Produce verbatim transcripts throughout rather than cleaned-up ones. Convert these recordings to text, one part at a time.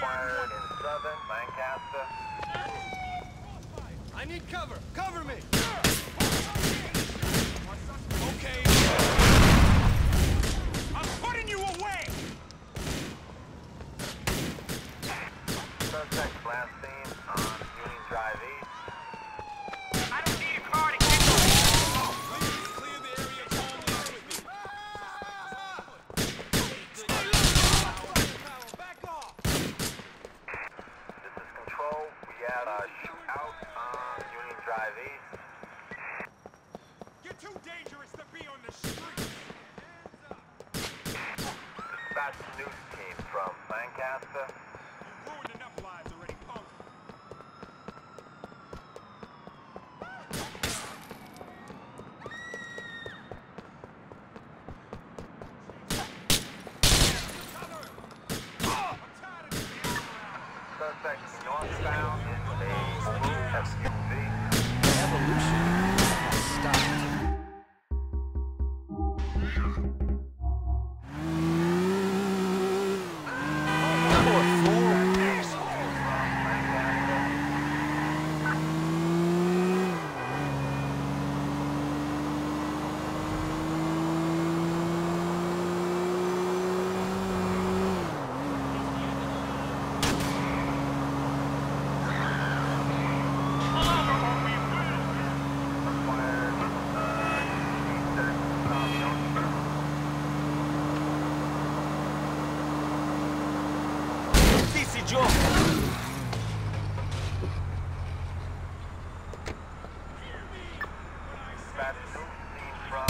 required in southern Lancaster. I need cover! Cover me! Okay. I'm putting you away! Suspect last seen on Union Drive East. I don't need a car to get you. Please clear the area calmly with me. Back off! This is Control. We had a shootout on Union Drive East. You're too dangerous to be on the street. Dispatch news team from Lancaster. You ruined enough lives already, punk. Suspect northbound in a blue S U V. Evolution has stopped. Joe. Dispatch news team from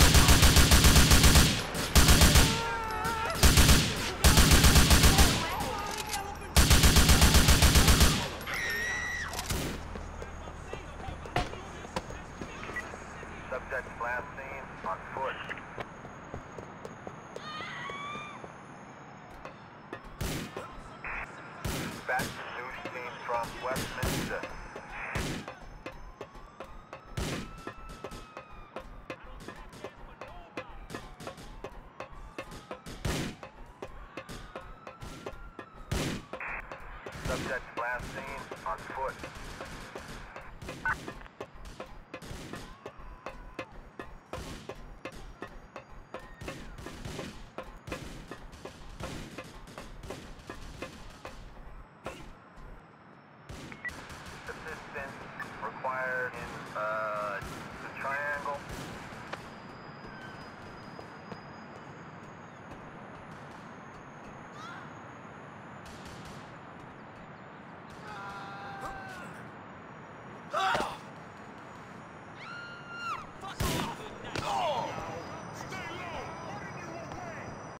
subject last seen on foot. Dispatch news team from Westminster. Subject last seen on foot. Assistance required in uh, the triangle. Ah!